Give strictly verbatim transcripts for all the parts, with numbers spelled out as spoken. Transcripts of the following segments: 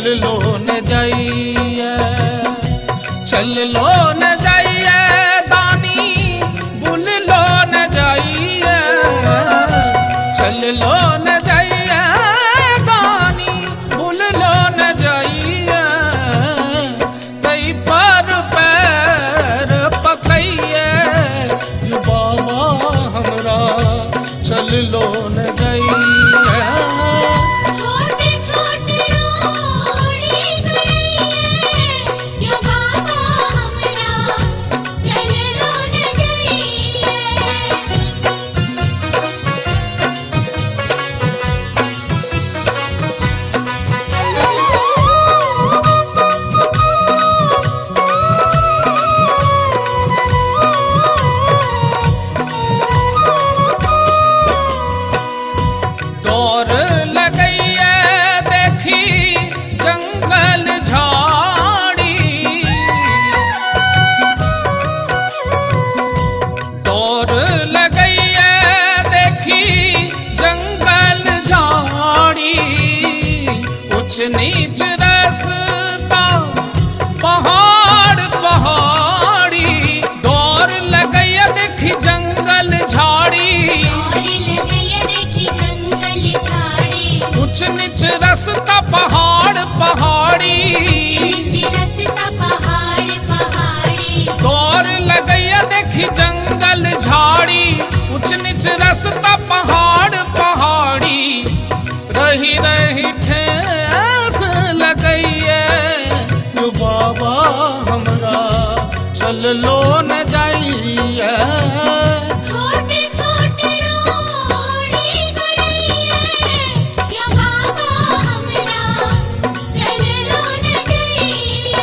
लो न जाइए, चल लो न जाइए दानी, भूल लो न जाइए, चल लो न जाइए दानी, भूल लो न जाइए, कई पर पैर पकइए, यू बाबा हमरा चल लो न जाइए। नीच रास्ता पहाड़ पहाड़ी, दौर लगैया देखी जंगल झाड़ी, ऊंच नीच रास्ता पहाड़ पहाड़ी, दौर लगैया देखी जंगल झाड़ी, ऊंच नीच रास्ता पहाड़ पहाड़ी, रही रही ठेस लगइए, यू बाबा हमरा चल लो न जाइए। छोटे छोटे रोड़ी गड़इए, यू बाबा हमरा चल लो न जाइए।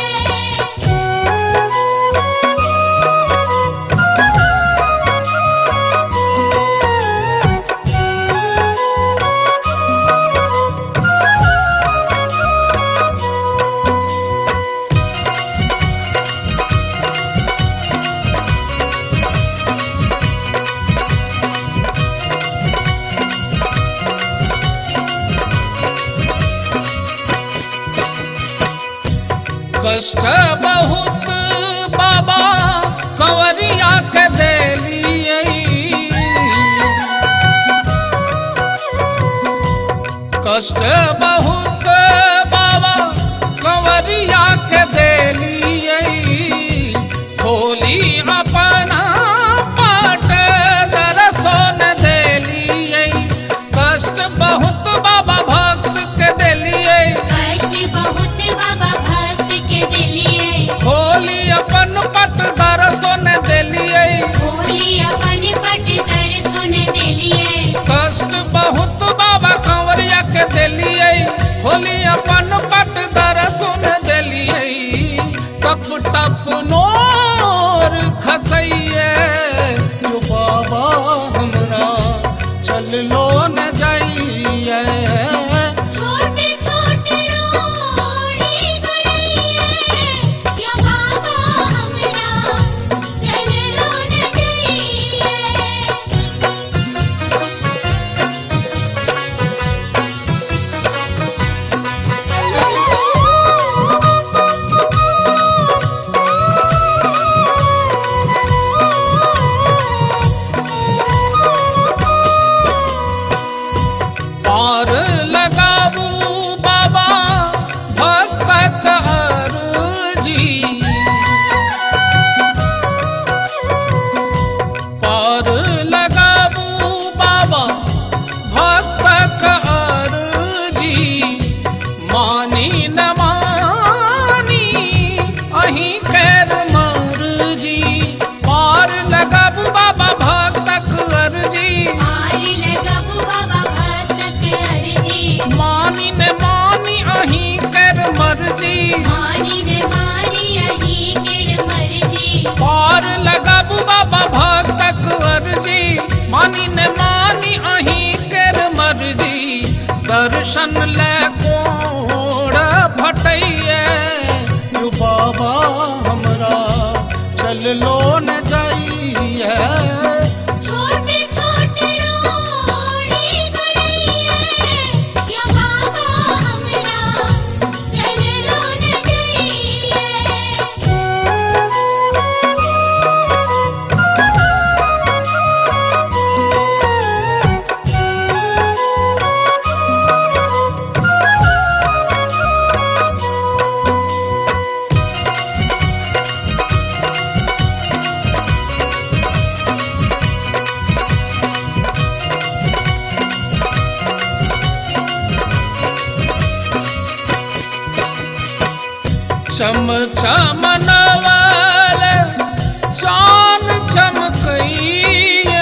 कष्ट बहुत बाबा कंवरिया के देलिए, कष्ट बहुत बाबा कंवरिया के देलिए, खोली अपना पाट दर्शन देलिए, कष्ट बहुत बाबा भक्त के देलिए, कष्ट बहुत बाबा भक्त के दिलिए, खोली अपन पट दर्शन देलिए, खोली अपन पट दर्शन दिलिए, कष्ट बहुत बाबा कंवरिया के देलिए, खोली अपन पट दर्शन देलिए, टप टप नोर खसइए, यू बाबा हमरा चल लो न जाइए। छोटे छोटे रोड़ी गड़इए, यू बाबा हमरा चल लो न जाइए। पार लगाबू बाबा भक्तक अर्जी, पार लगाबू बाबा भक्तक अर्जी, मानी न मानी अहीं कैर मर्जी, पार लगाबू बाबा भक्तक अर्जी, मारी लगबू बाबा भक्त के अर्जी, मानी न मानी अहीं कैर मर्जी, मानी ने मारी यही केर मर्जी, पार लगाबू बाबा भक्तक अर्जी, मानी न मानी अहीं कैर मर्जी, दर्शन ले कोड़ फटइए, यू बाबा हमरा चल लो न जाइए। छोटे छोटे रोड़ी गड़इए, यू बाबा हमरा चल चम चम नवल चान चमकैया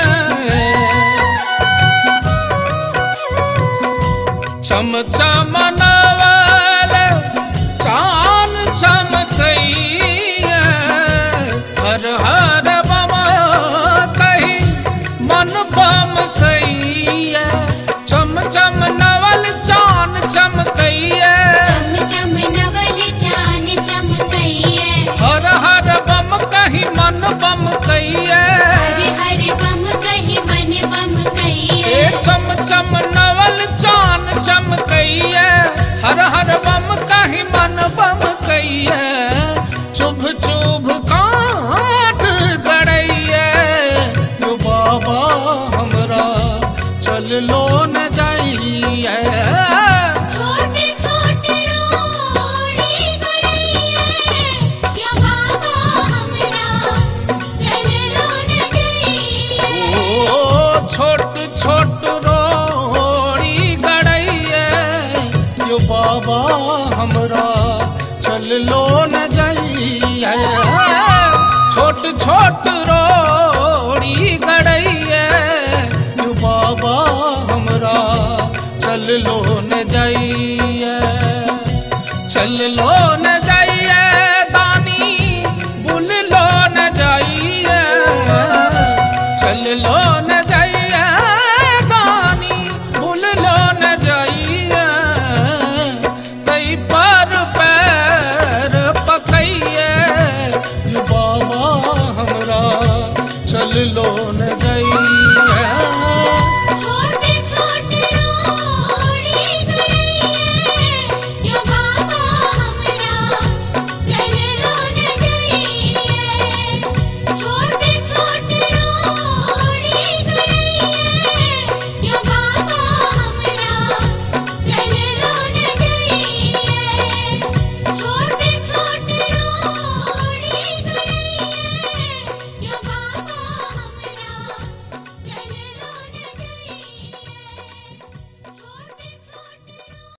चम चम नवल चान चमकैया हर हर बम कही मन बम कैया चम चम नवल चान चमकैया चम चम नवल चान चमकैया हर हर बम कही मन बम कैया हर हर बम कही मन बम कैया चम चम नवल चान चमकैया हर हर बम कही मन बम कैया चुभ चुभ काट गड़ैया जो बाबा हमरा चल लो न जाइए छोटे छोटे रोड़ी गड़ैया या बाबा हमरा चल लो न जाइए ओ छोट छोट रोड़ी गड़ैया यो बाबा हमरा चल लो